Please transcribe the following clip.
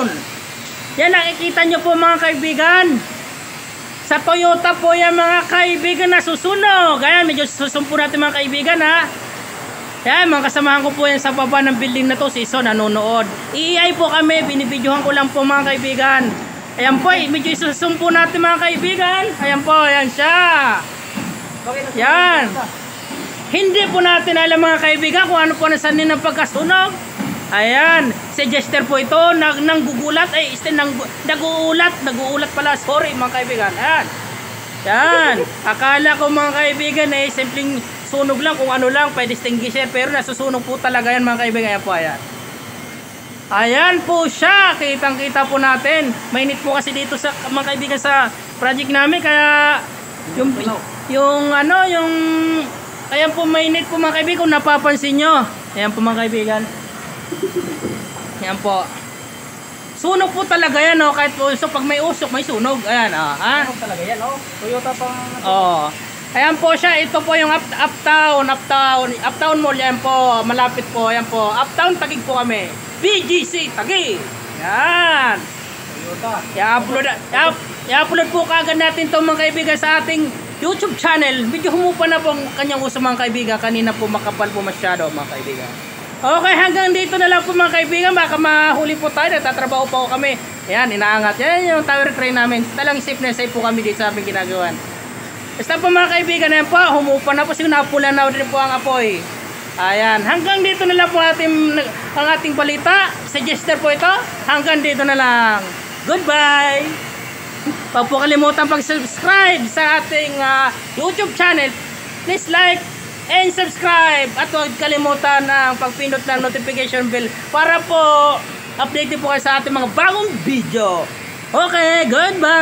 Ayan. Yan, nakikita nyo po mga kaibigan. Sa Toyota po yan mga kaibigan na susunog. Ayan, medyo susumpo natin mga kaibigan ha. Ayan, mga kasamahan ko po yan sa baba ng building na to. Si Son nanonood. EI po kami, binibidyohan ko lang po mga kaibigan. Ayan po, medyo isusumpo natin mga kaibigan. Ayan po, ayan siya. Yan. Hindi po natin alam mga kaibigan kung ano po nasanin ng pagkasunog. Ayan, si Jester po ito, nanggugulat, naguulat pala, sorry mga kaibigan. Ayan, yan, akala ko mga kaibigan simpleng sunog lang, kung ano lang, pwede extinguisher, pero nasusunog po talaga yan mga kaibigan. Ayan po, ayan. Ayan po siya, kitang kita po natin. Mainit po kasi dito sa mga kaibigan sa project namin, kaya ayan po mainit po mga kaibigan, kung napapansin nyo. Ayan po mga kaibigan. Ayan po. Sunog po talaga yan, oh. Kahit po pag may usok, may sunog. Ayan, Sunog talaga yan, oh. Toyota pang... Oh. Ayan po siya. Ito po yung Uptown Mall. Ayan po. Malapit po. Ayan po. Uptown Taguig po kami. BGC Taguig. Ayan. Toyota. I-upload po kagad natin ito mga kaibigan sa ating YouTube channel. Medyo humupa na po ang kanyang uso mga kaibigan. Kanina po makapal po masyado mga kaibigan. Okay, hanggang dito na lang po mga kaibigan. Baka mahuli po tayo. Nagtatrabaho po kami. Ayan, inaangat. Yan yung tower crane namin. Talang safe na safe po kami dito sa aming ginagawan. Basta po mga kaibigan. Ayan po, humupa na po. Siguro napula na rin po ang apoy. Ayan, hanggang dito na lang po ang ating balita. Suggester po ito. Hanggang dito na lang. Goodbye! Huwag po kalimutan pag-subscribe sa ating YouTube channel. Please like and subscribe at huwag kalimutan ang pagpindot ng notification bell para po update po kayo sa ating mga bagong video. Okay, goodbye!